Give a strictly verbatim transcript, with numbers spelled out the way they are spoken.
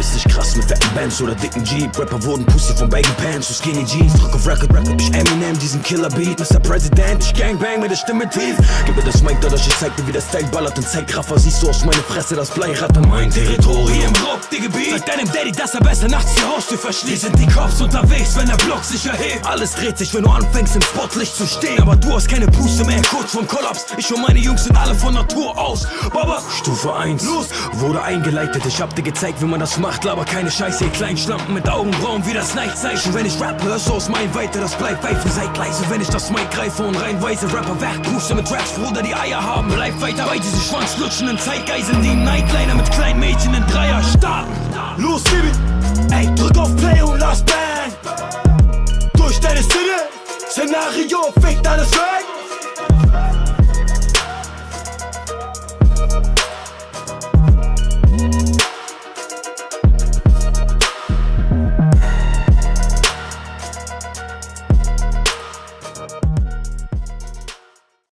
Richtig krass mit fetten Bands oder dicken Jeep. Rapper wurden Pussy von Baggy Pants zu Skinny Jeans. Drück auf Record, Rap, ich Eminem, diesen Killer Beat. Mister President, ich Gangbang mit der Stimme tief. Gib mir das Mic, dadurch ich zeig dir, wie der Style ballert. Und Zeitraffer siehst du aus meiner Fresse das Bleirad an mein Territorium. Rock die Gebiet, sag deinem Daddy, dass er besser nachts die Haustür verschließt. Wir sind die Cops unterwegs, wenn der Block sich erhebt. Alles dreht sich, wenn du anfängst im Spotlicht zu stehen. Aber du hast keine Puste mehr, kurz vorm Kollaps. Ich und meine Jungs sind alle von Natur aus Baba, Stufe eins, los, wurde eingeleitet. Ich hab dir gezeigt, wie man das macht. Laber keine Scheiße, ihr kleinen Schlampen mit Augenbrauen wie das Neichzeichen. Wenn ich Rap hör, so aus mein Weite, das bleibt Pfeifen, seid leise. Wenn ich das Mic greife und reinweise Rapper wegpuste mit Raps, Bruder, die Eier haben. Bleib weiter bei diese schwanzlutschenden Zeitgeiseln, die Nightliner mit kleinen Mädchen in Dreier starten. Los, Baby, ey, drück auf Play und lass bang. Durch deine Sinne, Szenario, fickt alles weg.